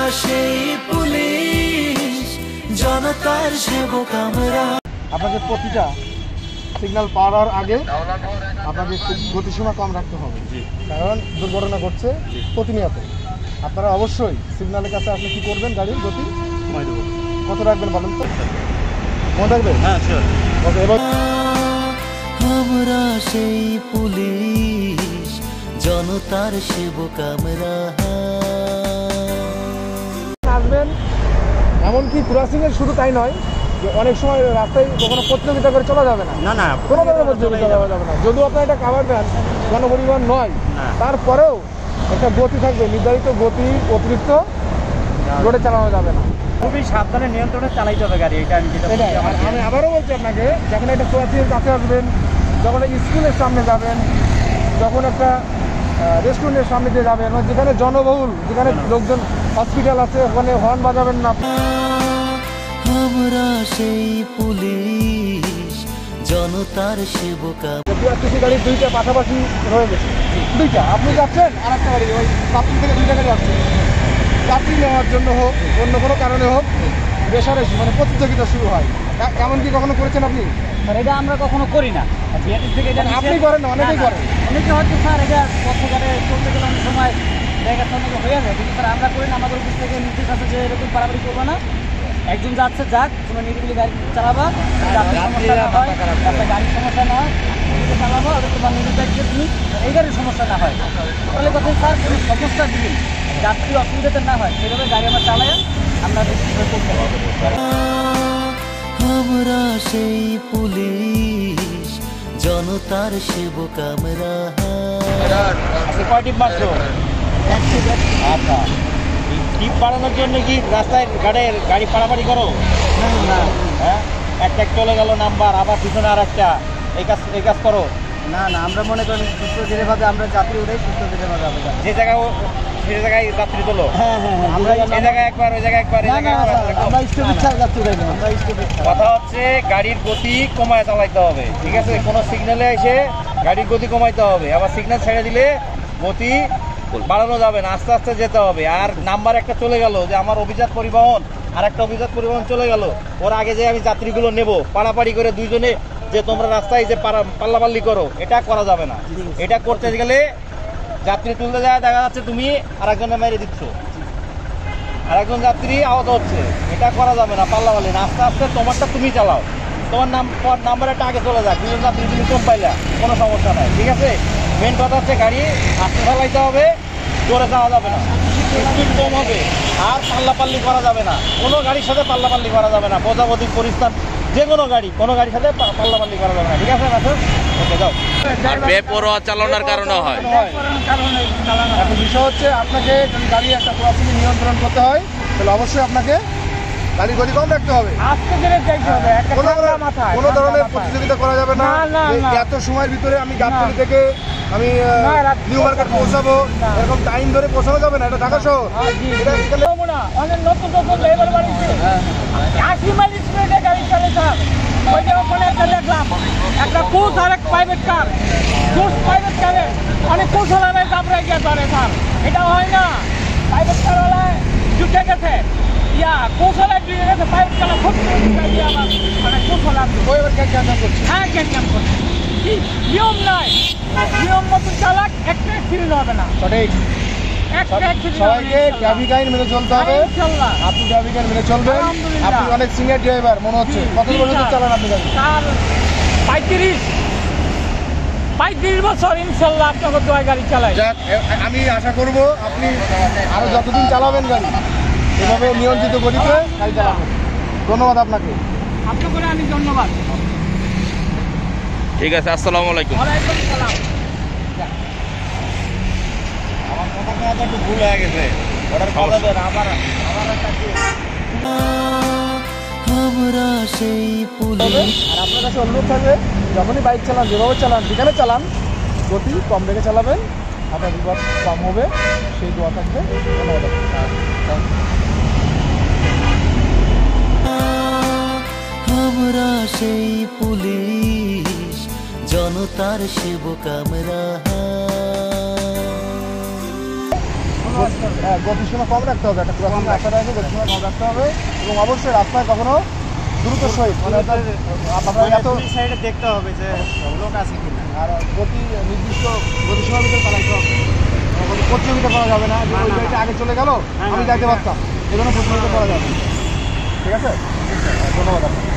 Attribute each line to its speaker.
Speaker 1: সেই পুলিশ, জনতার সেবক আমরা।
Speaker 2: আপনাকে প্রতিটা সিগন্যাল পাওয়ার আগে আপনাকে গতিসীমা কম রাখতে হবে, কারণ দুর্ঘটনা ঘটছে প্রতিনিয়ত। আপনারা অবশ্যই সিগন্যালের কাছে আপনি কি করবেন, গাড়ির গতি কত রাখবেন বলেন তো, মনে রাখবেন? হ্যাঁ স্যার। ওকে, এবার
Speaker 1: আমরা সেই পুলিশ, জনতার সেবক আমরা।
Speaker 2: আসবেন, এমনকি ক্রসিং এর শুধু তাই নয়, যে অনেক সময় রাস্তায় কখনো প্রতিযোগিতা করে চলা যাবে না, না কোনো ধরনের প্রতিযোগিতা করা যাবে না। যদিও আপনার এটা কাভার ভ্যান, গণপরিবহন নয়, তারপরেও একটা গতি থাকবে, নির্ধারিত গতি অতিরিক্ত রোডে চালানো যাবে না।
Speaker 3: খুবই সাবধানে নিয়ন্ত্রণে চালাইতে হবে গাড়ি। এটা
Speaker 2: আমি আবারও বলছি আপনাকে, যখন একটা ক্রসিংয়ের কাছে আসবেন, যখন স্কুলের সামনে যাবেন, যখন একটা রেস্টুরেন্টের সামনে দিয়ে যাবেন, যেখানে জনবহুল, যেখানে লোকজন, হসপিটাল আছে, ওখানে হর্ন বাজাবেন না।
Speaker 1: আমরা সেই পুলিশ, জনতার সেবক।
Speaker 2: বিআরটিসি গাড়ি দুইটা পাশাপাশি রয়ে গেছে, দুইটা আপনি যাচ্ছেন, আর একটা গাড়ি ওই পাঁচিল থেকে দুইটা গাড়ি আসছে, যাত্রী নেওয়ার জন্য হোক, অন্য কোনো কারণে হোক, রেশারেশি মানে প্রতিযোগিতা শুরু হয়। এমন কি কখনো করেছেন আপনি?
Speaker 3: এটা আমরা কখনো করি না।
Speaker 2: আপনি করেন না, অনেকেই করেন।
Speaker 3: অনেকে হয়তো স্যার এটা পথঘাটে চলতে গেলে অনেক সময় জায়গার সামনে হয়ে যায়, কিন্তু স্যার আমরা করি না। আমাদের অফিস থেকে নির্দেশ আছে যে এরকম পারাপারি করবো না, একজন যাচ্ছে যাক, কোনো নিরিবিলি গাড়ি চালাবা, গাড়ির সমস্যা না হয় চালাবো, তোমার নিজের দায়িত্বে তুমি এই গাড়ির সমস্যা না হয়, তাহলে কথা স্যার কোনো সমস্যা দিন, যাত্রী অসুবিধাতে না হয়, সেভাবে গাড়ি আমরা চালাই আমরা করতে পারবো।
Speaker 1: আমরা সেই পুলিশ, জনতার সেবক আমরা।
Speaker 3: কয় টিপ মারছো? আচ্ছা, টিপ বাড়ানোর জন্য কি রাস্তায় গাড়ি পারাপারি করো? না। হ্যাঁ, একটা চলে গেল নাম্বার, আবার পিছনে আর একটা, এই কাজ করো না? আমরা মনে করি সুস্থ ধীরেভাবে আমরা যাত্রী উঠে সুস্থ ধীরেভাবে যে জায়গায় যাত্রী তোলো। হ্যাঁ, আমরা এই জায়গায় একবার, ওই জায়গায় একবার, কথা হচ্ছে গাড়ির গতি কমায় চালাইতে হবে, ঠিক আছে? কোনো সিগন্যালে এসে গাড়ির গতি কমাইতে হবে, আবার সিগন্যাল ছেড়ে দিলে গতি বাড়ানো যাবে না, আস্তে আস্তে যেতে হবে। আর নাম্বার একটা চলে গেল, যে আমার অভিজাত পরিবহন, আর একটা অভিজাত পরিবহন চলে গেল, ওর আগে যে আমি যাত্রীগুলো নেব, পাড়াপাড়ি করে দুইজনে যে তোমরা রাস্তায় যে পাল্লাপাল্লি করো, এটা করা যাবে না। এটা করতে গেলে যাত্রী তুলতে যায়, দেখা যাচ্ছে তুমি আরেকজনে মেরে দিচ্ছ, আরেকজন যাত্রী আহত হচ্ছে, এটা করা যাবে না, পাল্লাপাল্লি না। আস্তে আস্তে তোমারটা তুমি চালাও, তোমার নাম্বার একটা আগে চলে যাক, দুজন যাত্রী তুমি কম পাইলা, কোনো সমস্যা নাই, ঠিক আছে? মেন কথা হচ্ছে গাড়ি আস্তে চালাইতে হবে, জোরে যাওয়া যাবে না, স্পিড কম হবে, আর পাল্লাপাল্লি করা যাবে না, কোনো গাড়ির সাথে পাল্লাপাল্লি করা যাবে না। বোঝাবুঝি পরিস্থান, যে কোনো গাড়ির সাথে পাল্লাপাল্লি করা যাবে না, ঠিক আছে? ওকে, যাও।
Speaker 4: বেপরোয়া চালানোর কারণে হয়।
Speaker 2: এখন বিষয় হচ্ছে, আপনাকে যদি গাড়ি একটা ক্রসিংয়ে নিয়ন্ত্রণ করতে হয়, তাহলে অবশ্যই আপনাকে গাড়ি গতি কম রাখতে হবে, কোনো ধরনের প্রতিযোগিতা করা যাবে না। এত সময়ের ভিতরে আমি গাবতলী থেকে আমি নিউ মার্কেট পৌঁছাবো, এরকম টাইম ধরে পৌঁছানো যাবে না, এটা ঢাকা শহর।
Speaker 3: একটা কোচ আর এক প্রাইভেট কার, প্রাইভেট কারে অনেক কৌশলারে চাপড়াই গিয়ে ধরে স্যার, এটা হয় না। প্রাইভেট কারওয়ালায় জুটে গেছে, কৌশলায় জুটে গেছে, প্রাইভেট কার খুব মানে কৌশলা করছে। হ্যাঁ, ক্যান করছে, নিয়ম নাই, নিয়ম মতন চালাক, একটা অ্যাক্সিডেন্ট হবে না।
Speaker 2: সঠিক, সবাইকে ট্রাফিক আইন মেনে চলতে হবে। আপনি ট্রাফিক আইন মেনে চলবেন। আপনি অনেক সিনিয়র ড্রাইভার মনে হচ্ছে, কত বছর চালান আপনি গাড়ি?
Speaker 3: 35 বছর ইনশাল্লাহ আপনাকে দোয়া গাড়ি চালাই।
Speaker 2: আমি আশা করব আপনি আরো যতদিন চালাবেন গাড়ি, এভাবে নিয়ন্ত্রিত গতিতে গাড়ি চালাবেন। ধন্যবাদ আপনাকে।
Speaker 3: আপনাকে আমি ধন্যবাদ।
Speaker 4: ঠিক আছে, আসসালামু আলাইকুম।
Speaker 3: ওয়ালাইকুম সালাম।
Speaker 4: আমার কথা একটু ভুল হয়ে গেছে, অর্ডার করা যাবে না। আমার একটা
Speaker 1: আমরা সেই পুলিশ।
Speaker 2: আর আপনার কাছে অনুরোধ থাকবে, যখনই বাইক চালান, যেভাবে চালান, যেখানে চালান, গতি কম রেখে চালাবেন, আপনার বিপদ কম হবে, সেই দোয়া থাকবে। ধন্যবাদ।
Speaker 1: আমরা সেই পুলিশ, জনতার সেবক আমরা।
Speaker 2: গতিসীমা কম রাখতে হবে, একটা ক্রসিং রাস্তাটা আছে গতিসীমা কম রাখতে হবে এবং অবশ্যই রাস্তায় কখনো দ্রুত সহিত মানে আপনার এত
Speaker 4: সাইডে দেখতে হবে যে লোক আছে কিনা।
Speaker 2: আর গতি নির্দিষ্ট গতিসীমার ভিতরে চালাইতে হবে, প্রতিযোগিতা করা যাবে না যে ওই গাড়িটা আগে চলে গেল আমি যাইতে পারতাম, এই জন্য প্রতিযোগিতা করা যাবে না। ঠিক আছে, ধন্যবাদ আপনাকে।